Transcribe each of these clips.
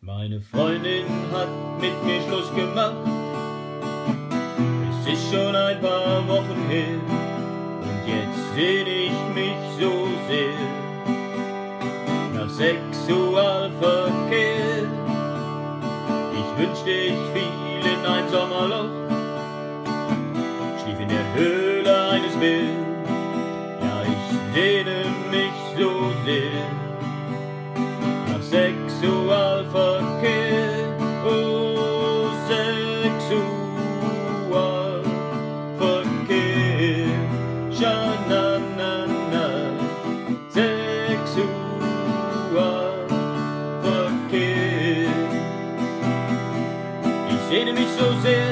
Meine Freundin hat mit mir Schluss gemacht, es ist schon ein paar Wochen her, und jetzt sehn ich mich so sehr nach Sexualverkehr. Ich wünschte, ich fiel in ein Sommerloch, schlief in der Höhle eines Bären. Ja, ich sehne mich so sehr nach Sexualverkehr. Oh, Sexualverkehr. Scha-na-na-na. Sexualverkehr. Ich sehne mich so sehr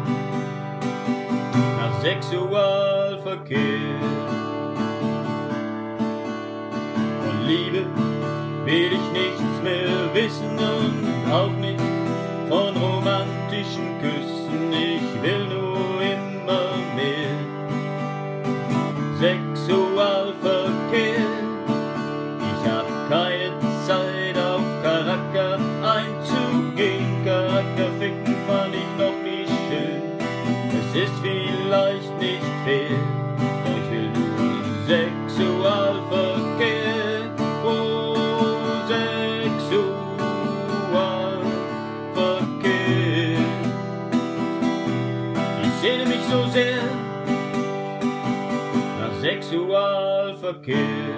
nach Sexualverkehr. Von Liebe will ich nichts mehr wissen und auch nicht von romantischen Küssen. Ich will nur immer mehr Sexualverkehr. Ich hab keine Zeit auf Charakter einzugehen. Charakterficken fand ich noch nie schön. Es ist vielleicht nicht fair, doch ich will nur Sexualverkehr. Ich sehne mich so sehr nach Sexualverkehr.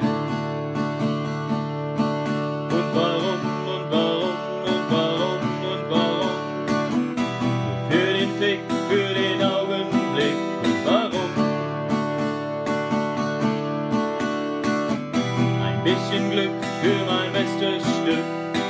Und warum, und warum, und warum, und warum? Für den Fick, für den Augenblick. Und warum? Ein bisschen Glück für mein bestes Stück.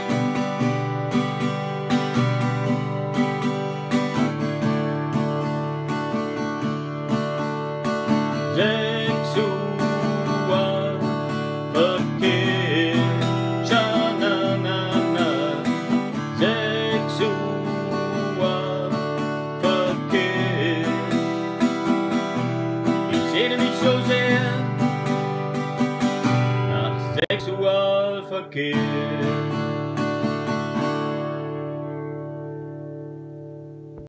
Sexualverkehr, Scha-na-na-na. Sexualverkehr. Ich sehne mich so sehr nach Sexualverkehr.